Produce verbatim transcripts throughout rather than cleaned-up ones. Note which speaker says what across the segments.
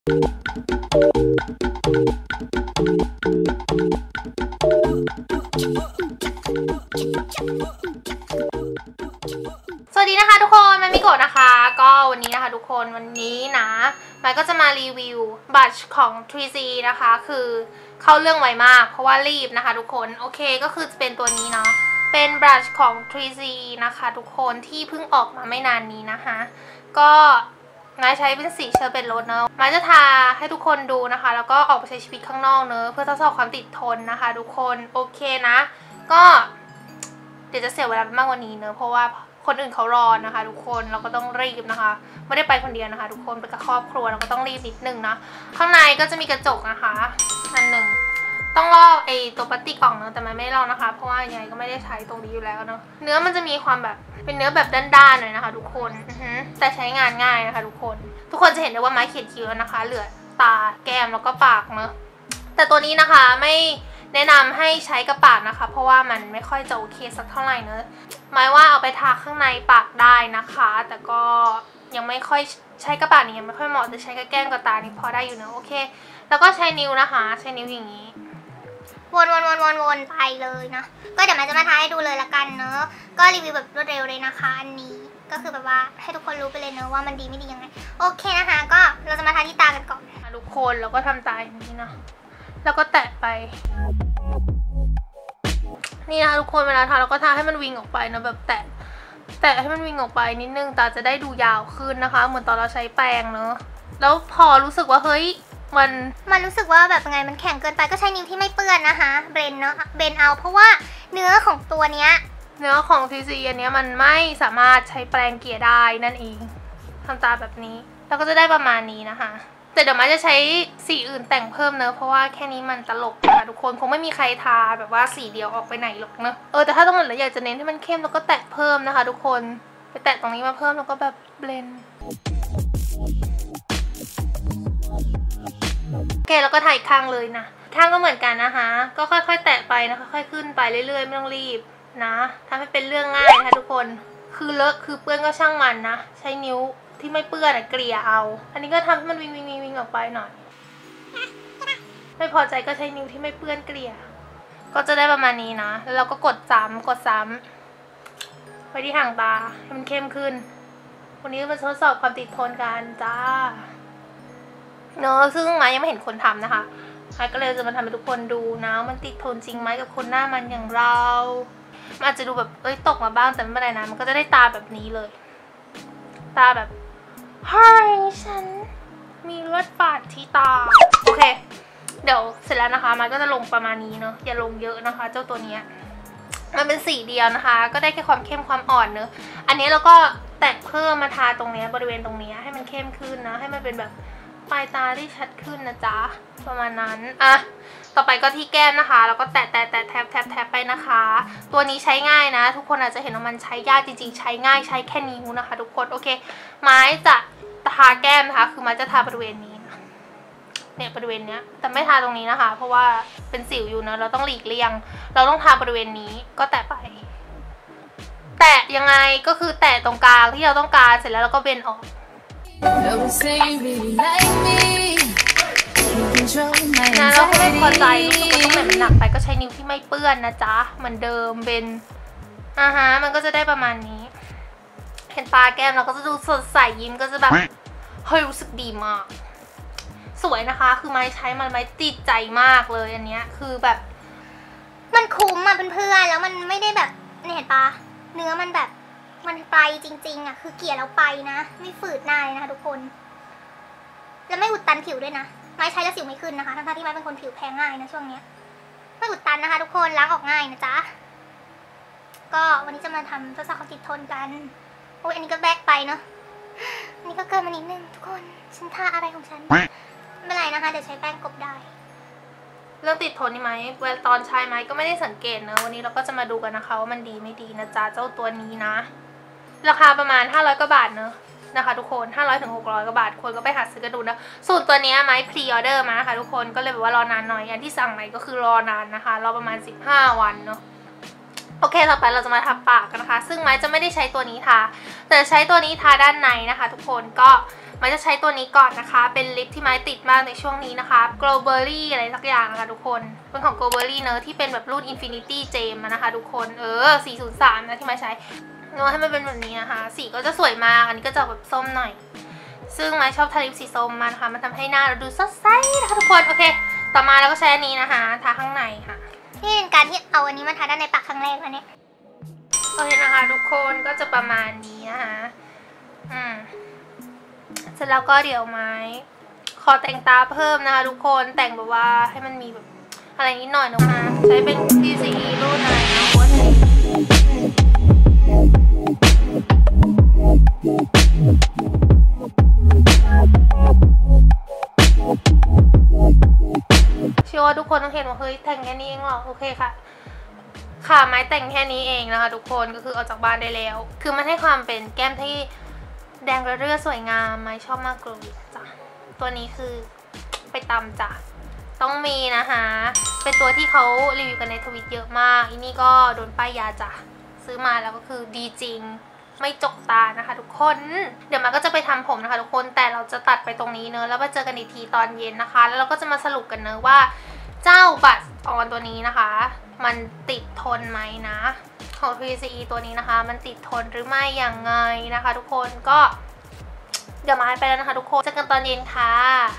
Speaker 1: สวัสดีนะคะทุกคนมันมิโกะนะคะก็วันนี้นะคะทุกคนวันนี้นะมันก็จะมารีวิวบัตรของ ทรี ซี นะคะคือเข้าเรื่องไวมากเพราะว่ารีบนะคะทุกคนโอเคก็คือจะเป็นตัวนี้เนาะเป็นบัตรของ ทรี ซี นะคะทุกคนที่เพิ่งออกมาไม่นานนี้นะคะก็นายใช้เป็นสีเชอร์เบตโรสเนอะมันจะทาให้ทุกคนดูนะคะแล้วก็ออกไปใช้ชีวิตข้างนอกเนอะเพื่อทดสอบความติดทนนะคะทุกคนโอเคนะก็เดี๋ยวจะเสียเวลามากกว่านี้เนอะเพราะว่าคนอื่นเขารอนะคะทุกคนเราก็ต้องรีบนะคะไม่ได้ไปคนเดียวนะคะทุกคนไปกับครอบครัวเราก็ต้องรีบนิดนึงนะข้างในก็จะมีกระจกนะคะอันหนึ่งต้องลอกไอตัวปฏิกล่องเนอะแต่มันไม่ลอกนะคะเพราะว่ายังไงก็ไม่ได้ใช้ตรงนี้อยู่แล้วเนอะเนื้อมันจะมีความแบบเป็นเนื้อแบบด้านๆหน่อยนะคะทุกคนแต่ใช้งานง่ายนะคะทุกคนทุกคนจะเห็นได้ว่าไม้เขียนคิ้วนะคะเหลือตาแก้มแล้วก็ปากเนอะแต่ตัวนี้นะคะไม่แนะนำให้ใช้กับปากนะคะเพราะว่ามันไม่ค่อยจะโอเคสักเท่าไหร่เนอะหมายว่าเอาไปทาข้างในปากได้นะคะแต่ก็ยังไม่ค่อยใช้กับปากนี่ยังไม่ค่อยเหมาะจะใช้กับแก้มกับตานี่พอได้อยู่เนอะโอเคแล้วก็ใช้นิ้วนะคะใช้นิ้วอย่างนี้วนวนวนวนวนไปเลยนะก็เดี๋ยวมันจะมาทาให้ดูเลยละกันเนอะก็รีวิวแบบรวดเร็วเลยนะคะอันนี้ก็คือแบบว่าให้ทุกคนรู้ไปเลยเนอะว่ามันดีไม่ดียังไงโอเคนะคะก็เราจะมาทาที่ตากันก่อนทุกคนแล้วก็ทำตาอย่างนี้นะแล้วก็แตะไปนี่นะคะทุกคนเวลาทาเราก็ทาให้มันวิงออกไปนะแบบแตะแตะให้มันวิงออกไปนิดนึงตาจะได้ดูยาวขึ้นนะคะเหมือนตอนเราใช้แปรงเนอะแล้วพอรู้สึกว่าเฮ้ยมันมันรู้สึกว่าแบบไงมันแข็งเกินไปก็ใช้นิ้วที่ไม่เปื้อนนะคะเบรนเนาะเบรนเอาเพราะว่าเนื้อของตัวเนี้ยเนื้อของ ทรี ซี อันเนี้ยมันไม่สามารถใช้แปรงเกลี่ยได้นั่นเองทำตาแบบนี้แล้วก็จะได้ประมาณนี้นะคะแต่เดี๋ยวมาจะใช้สีอื่นแต่งเพิ่มเนอะเพราะว่าแค่นี้มันตลกนะคะทุกคนคงไม่มีใครทาแบบว่าสีเดียวออกไปไหนหรอกเนอะเออแต่ถ้าตรงไหนเราอยากจะเน้นให้มันเข้มแล้วก็แตะเพิ่มนะคะทุกคนไปแตะตรงนี้มาเพิ่มแล้วก็แบบเบลนด์โอเคแล้วก็ถ่ายข้างเลยนะข้างก็เหมือนกันนะคะก็ค่อยๆแตะไปนะคะค่อยๆขึ้นไปเรื่อยๆไม่ต้องรีบนะทำให้เป็นเรื่องง่ายนะคะทุกคนคือเลอะคือเปื้อนก็ช่างมันนะใช้นิ้วที่ไม่เปื้อนเกลี่ยเอาอันนี้ก็ทำให้มันวิงวิงวิงวิงออกไปหน่อยไม่พอใจก็ใช้นิ้วที่ไม่เปื้อนเกลี่ยก็จะได้ประมาณนี้นะแล้วเราก็กดซ้ำกดซ้ำไปที่ห่างตาให้มันเข้มขึ้นวันนี้มาทดสอบความติดทนกันจ้าเนอะซึ่งไม้ยังไม่เห็นคนทำนะคะไม้ก็เลยจะมาทำให้ทุกคนดูนะมันติดทนจริงไหมกับคนหน้ามันอย่างเรามันอาจจะดูแบบเอ้ยตกมาบ้างแต่ไม่เป็นไรนะมันก็จะได้ตาแบบนี้เลยตาแบบเฮ้ยฉันมีเลือดฝาดที่ตาโอเคเดี๋ยวเสร็จแล้วนะคะมันก็จะลงประมาณนี้เนอะอย่าลงเยอะนะคะเจ้าตัวเนี้ยมันเป็นสีเดียวนะคะก็ได้แค่ความเข้มความอ่อนเนอะอันนี้เราก็แตะเพิ่มมาทาตรงนี้บริเวณตรงนี้ให้มันเข้มขึ้นนะให้มันเป็นแบบปลายตาที่ชัดขึ้นนะจ๊ะประมาณนั้นอ่ะต่อไปก็ที่แก้มนะคะแล้วก็แตะแตะแตะแทบแทบแทบไปนะคะตัวนี้ใช้ง่ายนะทุกคนอาจจะเห็นว่ามันใช้ยากจริงๆใช้ง่ายใช้แค่นิ้วนะคะทุกคนโอเคไม้จะทาแก้มนะคะคือไม้จะทาบริเวณนี้เนี่ยบริเวณเนี้ยแต่ไม่ทาตรงนี้นะคะเพราะว่าเป็นสิวอยู่นะเราต้องหลีกเลี่ยงเราต้องทาบริเวณนี้ก็แตะไปแตะยังไงก็คือแตะตรงกลางที่เราต้องการเสร็จแล้วเราก็เบนออกนะเราไม่พอใจรู้สึกว่าตรงไหนมันหนักไปก็ใช้นิ้วที่ไม่เปื้อนนะจ๊ะเหมือนเดิมเป็นอ่าฮะมันก็จะได้ประมาณนี้เห็นตาแก้มเราก็จะดูสดใสยิ้มก็จะแบบเฮ้ยรู้สึกดีมากสวยนะคะคือไม้ใช้มันไม้ติดใจมากเลยอันเนี้ยคือแบบมันคุ้มอ่ะเพื่อนๆแล้วมันไม่ได้แบบเนี่ยเห็นปะเนื้อมันแบบมันไปจริงๆอ่ะคือเกลี่ยแล้วไปนะไม่ฝืดหน้าเลยนะคะทุกคนแล้วไม่อุดตันผิวด้วยนะไม้ใช้แล้วสิวไม่ขึ้นนะคะทั้งๆที่ไม้เป็นคนผิวแพ้ง่ายนะช่วงเนี้ยไม่อุดตันนะคะทุกคนล้างออกง่ายนะจ๊ะก็วันนี้จะมาทำทดสอบความติดทนกันโอ้ยอันนี้ก็แบกไปเนาะอันนี้ก็เกินมานิดนึงทุกคนฉันทาอะไรของฉันไม่เป็นไรนะคะเดี๋ยวใช้แป้งกบได้เรื่องติดทนนี่ไหมเวลาตอนใช้ไหมก็ไม่ได้สังเกตเนอะวันนี้เราก็จะมาดูกันนะคะว่ามันดีไม่ดีนะจ๊ะเจ้าตัวนี้นะราคาประมาณห้าร้อยกว่าบาทเนอะนะคะทุกคนห้าร้อยถึงหกร้อยกว่าบาทควรก็ไปหาซื้อกันดูนะส่วนตัวนี้ไม้พรีออเดอร์มานะคะทุกคนก็เลยแบบว่ารอนานหน่อยอย่างที่สั่งไหมก็คือรอนานนะคะรอประมาณสิบห้าวันเนาะโอเคต่อไปเราจะมาทาปากกันนะคะซึ่งไม้จะไม่ได้ใช้ตัวนี้ทาแต่ใช้ตัวนี้ทาด้านในนะคะทุกคนก็ไม้จะใช้ตัวนี้ก่อนนะคะเป็นลิปที่ไม้ติดมากในช่วงนี้นะคะ Glowberry อะไรสักอย่างนะคะทุกคนเป็นของ Glowberry เนอะที่เป็นแบบรุ่น Infinity Gem นะคะทุกคนเออสี่ศูนย์สามนะที่ไม้ใช้เนื้อให้มันเป็นแบบนี้นะคะสีก็จะสวยมากอันนี้ก็จะแบบส้มหน่อยซึ่งไม้ชอบทาลิปสีส้มมากนะคะมันทำให้หน้าเราดูสดใสนะคะทุกคนโอเคต่อมาเราก็ใช้อันนี้นะคะทาข้างในค่ะ
Speaker 2: นี่เป็นการที่เอาอันนี้มาทาด้านในปากครั้งแรกแล้วเนี่ย
Speaker 1: โอเคนะคะทุกคนก็จะประมาณนี้นะคะอืมเสร็จแล้วก็เดี๋ยวไม้ขอแต่งตาเพิ่มนะคะทุกคนแต่งแบบว่าให้มันมีแบบอะไรนิดหน่อยนะคะใช้เป็น ที ซี อี รุ่นอะไรนะโค้ดเชื่อว่าทุกคนต้องเห็นว่าเฮ้ยแต่งแค่นี้เองเหรอโอเคค่ะค่ะไม้แต่งแค่นี้เองนะคะทุกคนก็คือออกจากบ้านได้แล้วคือมันให้ความเป็นแก้มที่แดงเรื่อๆสวยงามไม้ชอบมากเลยจ้ะตัวนี้คือไปตามจ้ะต้องมีนะคะเป็นตัวที่เขารีวิวกันในทวิตเยอะมากอันนี้ก็โดนป้ายยาจ้ะซื้อมาแล้วก็คือดีจริงไม่จกตานะคะทุกคนเดี๋ยวมันก็จะไปทำผมนะคะทุกคนแต่เราจะตัดไปตรงนี้เนอะแล้วมาเจอกันอีกทีตอนเย็นนะคะแล้วเราก็จะมาสรุปกันเนอะว่าเจ้าบัตรออนตัวนี้นะคะมันติดทนไหมนะของ ที ซี อี ตัวนี้นะคะมันติดทนหรือไม่อย่างไงนะคะทุกคนก็เดี๋ยวมาไปแล้วนะคะทุกคนเจอกันตอนเย็นค่ะ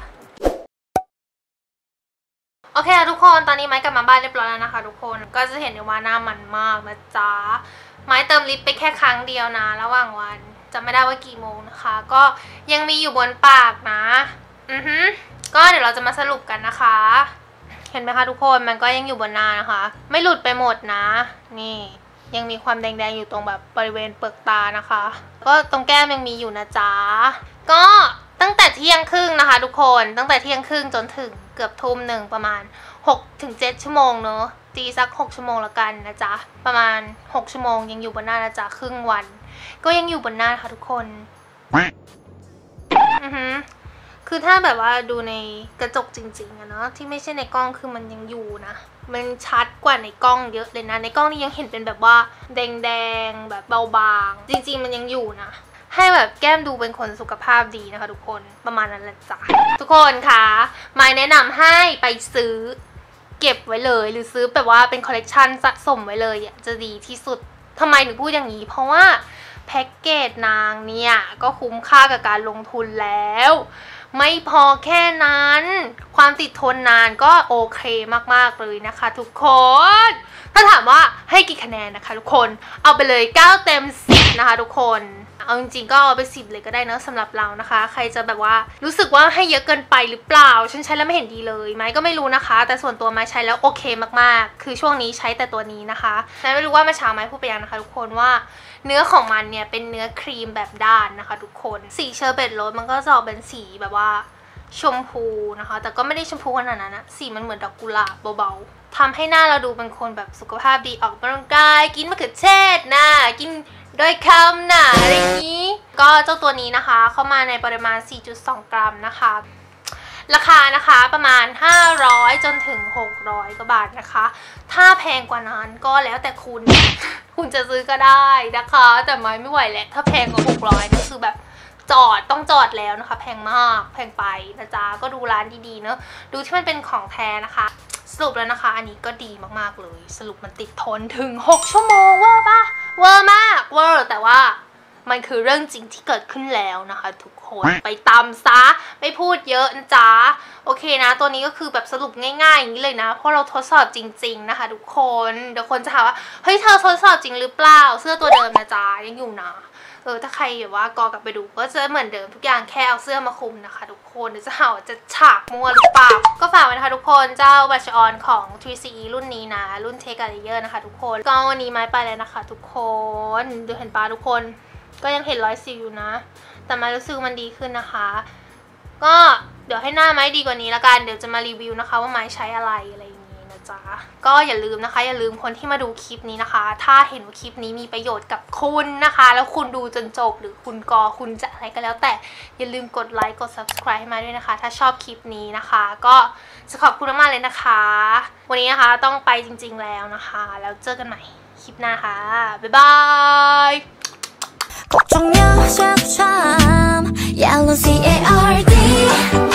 Speaker 1: โอเคทุกคนตอนนี้ไม้กลับมาบ้านเรียบร้อยแล้วนะคะทุกคนก็จะเห็นว่าหน้ามันมากนะจ๊ะไม้เติมลิปไปแค่ครั้งเดียวนะระหว่างวันจำไม่ได้ว่ากี่โมงนะคะก็ยังมีอยู่บนปากนะอือฮึก็เดี๋ยวเราจะมาสรุปกันนะคะเห็นไหมคะทุกคนมันก็ยังอยู่บนหน้านะคะไม่หลุดไปหมดนะนี่ยังมีความแดงๆอยู่ตรงแบบบริเวณเปลือกตานะคะก็ตรงแก้มยังมีอยู่นะจ๊ะก็ตั้งแต่เที่ยงครึ่งนะคะทุกคนตั้งแต่เที่ยงครึ่งจนถึงเกือบทุ่มหนึ่งประมาณ หกถึงเจ็ด ชั่วโมงเนอะตีสักหกชั่วโมงละกันนะจ๊ะประมาณหกชั่วโมงยังอยู่บนหน้านะจ๊ะครึ่งวันก็ยังอยู่บนหน้าค่ะทุกคนอือฮึคือถ้าแบบว่าดูในกระจกจริงๆอะเนาะที่ไม่ใช่ในกล้องคือมันยังอยู่นะมันชัดกว่าในกล้องเยอะเลยนะในกล้องนี่ยังเห็นเป็นแบบว่าแดงๆแบบเบาบางจริงๆมันยังอยู่นะให้แบบแก้มดูเป็นคนสุขภาพดีนะคะทุกคนประมาณนั้นแหละจ้ะทุกคนค่ะไม้แนะนำให้ไปซื้อเก็บไว้เลยหรือซื้อแบบว่าเป็นคอลเลกชันสะสมไว้เลยอ่ะจะดีที่สุดทำไมถึงพูดอย่างนี้เพราะว่าแพ็กเกจนางเนี่ยก็คุ้มค่ากับการลงทุนแล้วไม่พอแค่นั้นความติดทนนานก็โอเคมากๆเลยนะคะทุกคนถ้าถามว่าให้กี่คะแนนนะคะทุกคนเอาไปเลยเก้าเต็มสิบนะคะทุกคนเอาจริงๆก็เอาไปสิบเลยก็ได้เนอะสำหรับเรานะคะใครจะแบบว่ารู้สึกว่าให้เยอะเกินไปหรือเปล่าฉันใช้แล้วไม่เห็นดีเลยไม้ก็ไม่รู้นะคะแต่ส่วนตัวไม้ใช้แล้วโอเคมากๆคือช่วงนี้ใช้แต่ตัวนี้นะคะไม้ไม่รู้ว่าเมื่อเช้าไม้พูดไปยังนะคะทุกคนว่าเนื้อของมันเนี่ยเป็นเนื้อครีมแบบด้านนะคะทุกคนสีเชอร์เบตโรสมันก็จะออกเป็นสีแบบว่าชมพูนะคะแต่ก็ไม่ได้ชมพูขนาดนั้นนะสีมันเหมือนดอกกุหลาบเบาๆทำให้หน้าเราดูเป็นคนแบบสุขภาพดีออกกำลังกายกินมะเขือเทศนะกินด้วยคำหนาอะไรอย่างนี้ก็เจ้าตัวนี้นะคะเข้ามาในปริมาณ สี่จุดสอง กรัมนะคะราคานะคะประมาณห้าร้อยจนถึงหกร้อยกว่าบาทนะคะถ้าแพงกว่านั้นก็แล้วแต่คุณ คุณจะซื้อก็ได้นะคะแต่ไม้ไม่ไหวแหละถ้าแพงกว่าหกร้อยนี่คือแบบจอดต้องจอดแล้วนะคะแพงมากแพงไปนะจ๊ะก็ดูร้านดีๆเนอะดูที่มันเป็นของแท้นะคะสรุปแล้วนะคะอันนี้ก็ดีมากๆเลยสรุปมันติดทนถึงหกชั่วโมงเวอร์ปะเวอร์มากเวอร์แต่ว่ามันคือเรื่องจริงที่เกิดขึ้นแล้วนะคะทุกคนไปตามซะไม่พูดเยอะนะจ๊ะโอเคนะตัวนี้ก็คือแบบสรุปง่ายๆอย่างนี้เลยนะเพราะเราทดสอบจริงๆนะคะทุกคนเดี๋ยวคนจะถามว่าเฮ้ยเธอทดสอบจริงหรือเปล่าเสื้อตัวเดิมนะจ๊ะยังอยู่นะเออถ้าใครแบบว่ากอกลับไปดูก็จะเหมือนเดิมทุกอย่างแค่เอาเสื้อมาคุมนะคะทุกคนเดี๋ยวจะหาว่าจะฉากมัวหรือเปล่าก็ฝากไว้นะคะทุกคนเจ้าบัตรออนของ ที ซี อี รุ่นนี้นะรุ่นเทคาเลเยอร์นะคะทุกคนก็วันนี้ไม้ไปเลยนะคะทุกคนดูเห็นปะทุกคนก็ยังเห็นรอยสิวอยู่นะแต่ไม้รู้สึกมันดีขึ้นนะคะก็เดี๋ยวให้หน้าไม้ดีกว่านี้ละกันเดี๋ยวจะมารีวิวนะคะว่าไม้ใช้อะไรอะไรอย่างนี้นะจ๊ะก็อย่าลืมนะคะอย่าลืมคนที่มาดูคลิปนี้นะคะถ้าเห็นว่าคลิปนี้มีประโยชน์กับคุณนะคะแล้วคุณดูจนจบหรือคุณกอคุณจะอะไรก็แล้วแต่อย่าลืมกดไลค์กด ซับสไครบ์ ให้มาด้วยนะคะถ้าชอบคลิปนี้นะคะก็จะขอบคุณมากๆเลยนะคะวันนี้นะคะต้องไปจริงๆแล้วนะคะแล้วเจอกันใหม่คลิปหน้าค่ะบ๊ายบาย걱정여자처럼
Speaker 3: L O C A R D